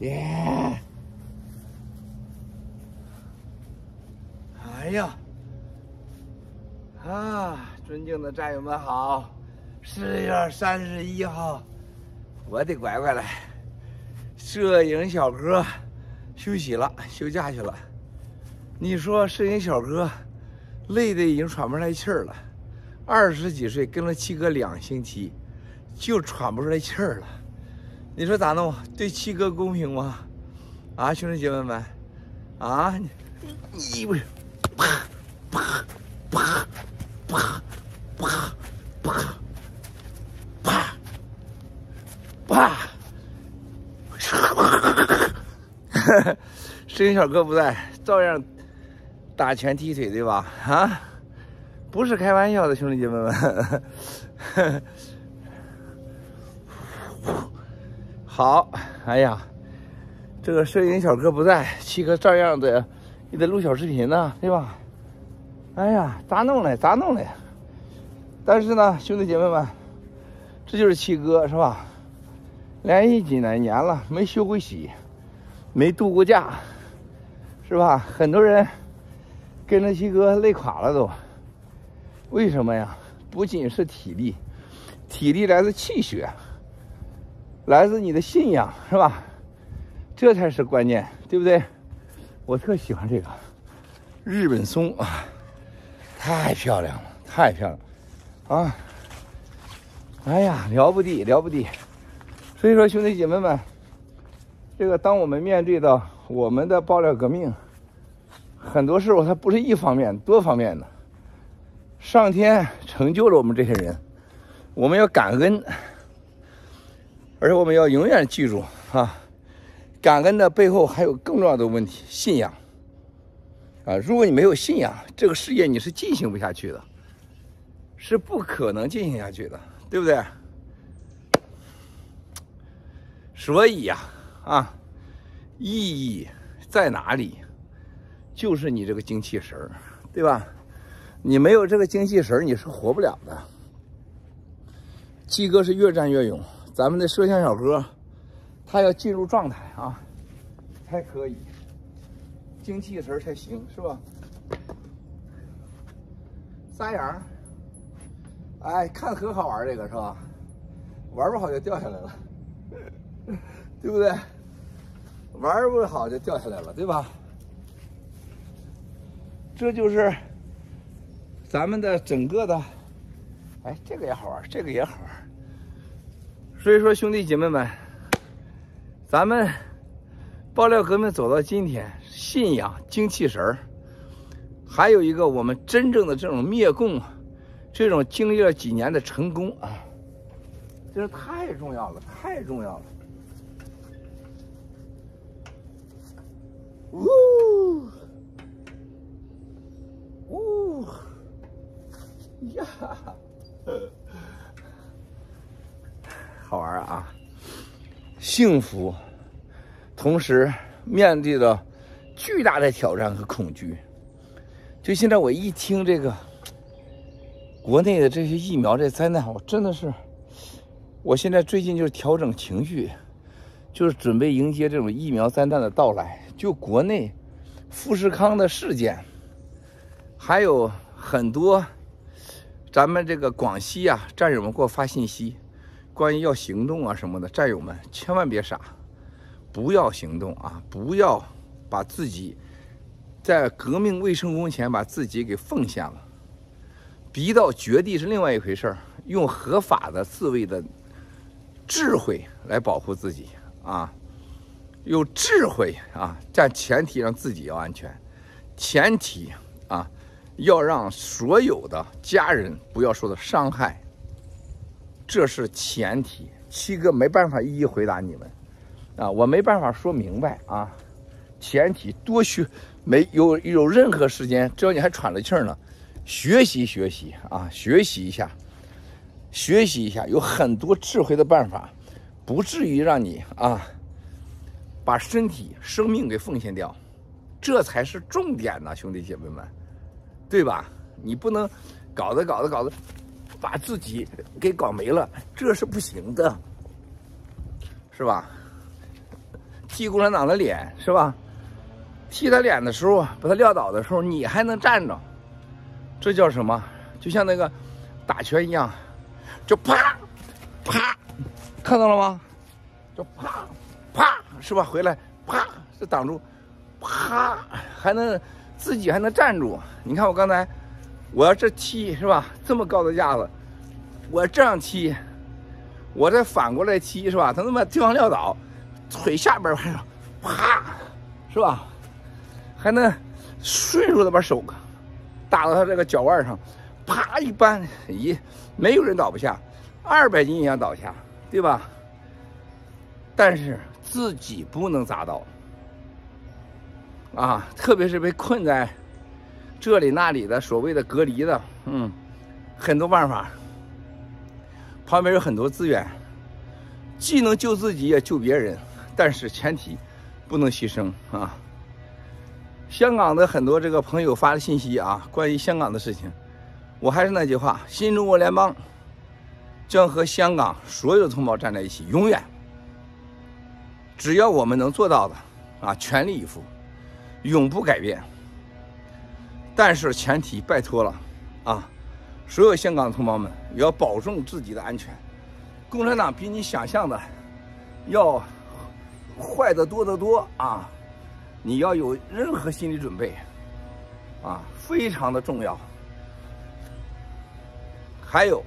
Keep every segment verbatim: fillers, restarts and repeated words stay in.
耶！哎呀，啊，尊敬的战友们好！四月三十一号，我的乖乖嘞，摄影小哥休息了，休假去了。你说摄影小哥累的已经喘不上来气儿了，二十几岁跟了七哥两星期，就喘不出来气儿了。你说咋弄？对七哥公平吗？啊，兄弟姐妹们，啊，你不是啪啪啪啪啪啪啪啪，摄影小哥不在，照样打拳踢腿，对吧？啊，不是开玩笑的，兄弟姐妹们。好，哎呀，这个摄影小哥不在，七哥照样的也得录小视频呢，对吧？哎呀，咋弄嘞？咋弄嘞？但是呢，兄弟姐妹们，这就是七哥，是吧？连续几来年了，没休过息，没度过假，是吧？很多人跟着七哥累垮了都。为什么呀？不仅是体力，体力来自气血。来自你的信仰，是吧？这才是关键，对不对？我特喜欢这个日本松啊，太漂亮了，太漂亮了啊！哎呀，了不地，了不地！所以说，兄弟姐妹们，这个当我们面对到我们的爆料革命，很多时候它不是一方面，多方面的。上天成就了我们这些人，我们要感恩。而且我们要永远记住啊，感恩的背后还有更重要的问题——信仰啊！如果你没有信仰，这个事业你是进行不下去的，是不可能进行下去的，对不对？所以呀，啊，啊，意义在哪里？就是你这个精气神儿，对吧？你没有这个精气神儿，你是活不了的。七哥是越战越勇。咱们的摄像小哥，他要进入状态啊，才可以，精气神才行，是吧？仨眼，哎，看可好玩这个是吧？玩不好就掉下来了，对不对？玩不好就掉下来了，对吧？这就是咱们的整个的，哎，这个也好玩，这个也好玩。所以说，兄弟姐妹们，咱们爆料革命走到今天，信仰、精气神儿，还有一个我们真正的这种灭共，这种经历了几年的成功啊，这是太重要了，太重要了。呜呜呀！好玩啊！幸福，同时面对着巨大的挑战和恐惧。就现在我一听这个国内的这些疫苗这灾难，我真的是，我现在最近就是调整情绪，就是准备迎接这种疫苗灾难的到来。就国内富士康的事件，还有很多咱们这个广西啊战友们给我发信息。关于要行动啊什么的，战友们千万别傻，不要行动啊！不要把自己在革命未成功前把自己给奉献了。逼到绝地是另外一回事儿，用合法的自卫的智慧来保护自己啊，有智慧啊，但前提让自己要安全，前提啊要让所有的家人不要受到伤害。这是前提，七哥没办法一一回答你们，啊，我没办法说明白啊。前提多学，没有有任何时间，只要你还喘着气儿呢，学习学习啊，学习一下，学习一下，有很多智慧的办法，不至于让你啊把身体、生命给奉献掉，这才是重点呢，兄弟姐妹们，对吧？你不能搞得搞得搞得。把自己给搞没了，这是不行的，是吧？ 踢共产党的脸，是吧？踢他脸的时候，把他撂倒的时候，你还能站着，这叫什么？就像那个打拳一样，就啪啪，看到了吗？就啪啪，是吧？回来啪，就挡住，啪，还能自己还能站住。你看我刚才，我要这踢是吧？这么高的架子，我这样踢，我再反过来踢是吧？他能把对方撂倒，腿下边还啪，是吧？还能顺手的把手打到他这个脚腕上，啪一扳，一没有人倒不下，二百斤也想倒下，对吧？但是自己不能砸到啊，特别是被困在这里那里的所谓的隔离的，嗯，很多办法，旁边有很多资源，既能救自己也救别人，但是前提不能牺牲啊。香港的很多这个朋友发的信息啊，关于香港的事情，我还是那句话，新中国联邦将和香港所有的同胞站在一起，永远。只要我们能做到的啊，全力以赴，永不改变。但是前提拜托了啊，所有香港的同胞们也要保重自己的安全。共产党比你想象的要坏得多得多啊！你要有任何心理准备啊，非常的重要。还有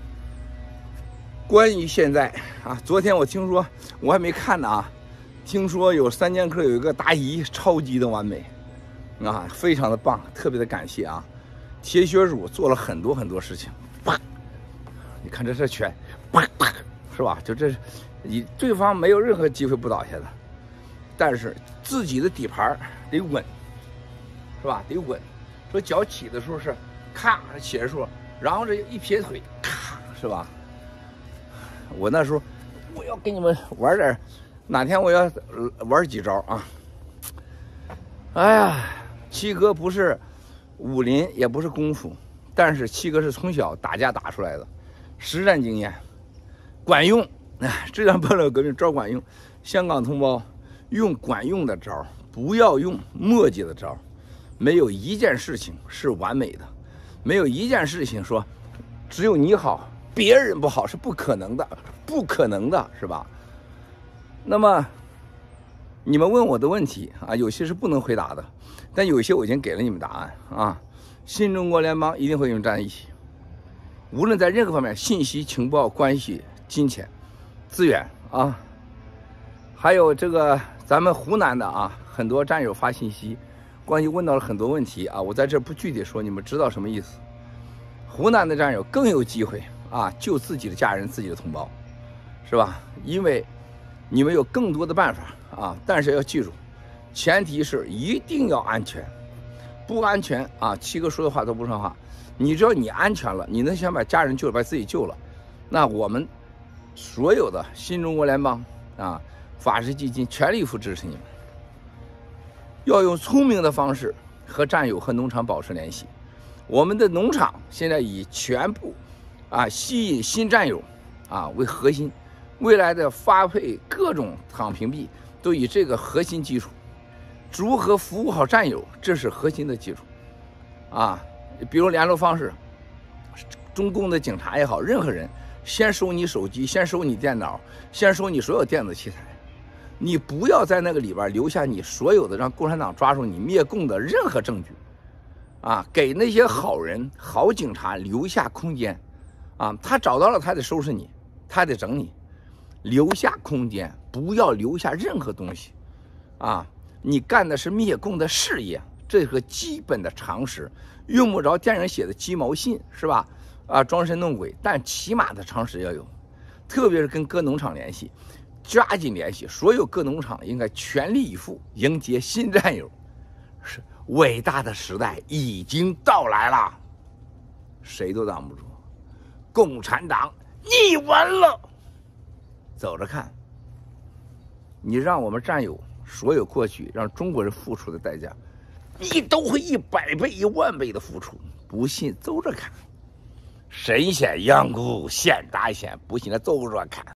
关于现在啊，昨天我听说，我还没看呢啊，听说有三剑客有一个答疑超级的完美啊，非常的棒，特别的感谢啊！铁血主做了很多很多事情，啪，你看这是拳，啪啪，是吧？就这，你对方没有任何机会不倒下的，但是自己的底盘得稳，是吧？得稳。说脚起的时候是咔起的时候，然后这一撇腿，咔，是吧？我那时候我要跟你们玩点，哪天我要玩几招啊！哎呀，七哥不是武林，也不是功夫，但是七哥是从小打架打出来的，实战经验管用。哎，这场爆料革命招管用，香港同胞用管用的招，不要用墨迹的招。没有一件事情是完美的，没有一件事情说只有你好，别人不好，是不可能的，不可能的，是吧？那么你们问我的问题啊，有些是不能回答的，但有些我已经给了你们答案啊。新中国联邦一定会与你们站在一起，无论在任何方面，信息、情报、关系、金钱、资源啊，还有这个咱们湖南的啊，很多战友发信息，关于问到了很多问题啊，我在这不具体说，你们知道什么意思？湖南的战友更有机会啊，救自己的家人、自己的同胞，是吧？因为你们有更多的办法啊，但是要记住，前提是一定要安全，不安全啊，七哥说的话都不算话。你只要你安全了，你能先把家人救了，把自己救了，那我们所有的新中国联邦啊，法治基金全力以赴支持你们。要用聪明的方式和战友和农场保持联系。我们的农场现在以全部啊吸引新战友啊为核心，未来的发配各种躺平币都以这个核心基础，如何服务好战友，这是核心的基础啊。比如联络方式，中共的警察也好，任何人先收你手机，先收你电脑，先收你所有电子器材，你不要在那个里边留下你所有的让共产党抓住你灭共的任何证据啊，给那些好人好警察留下空间啊，他找到了他得收拾你，他得整你，留下空间，不要留下任何东西啊！你干的是灭共的事业，这个基本的常识，用不着电影写的鸡毛信，是吧？啊，装神弄鬼，但起码的常识要有，特别是跟各农场联系，抓紧联系，所有各农场应该全力以赴迎接新战友。是伟大的时代已经到来了，谁都挡不住，共产党你完了，走着看。你让我们战友所有过去让中国人付出的代价，你都会一百倍一万倍的付出，不信走着看。神仙养蛊现大仙，不信的走着看。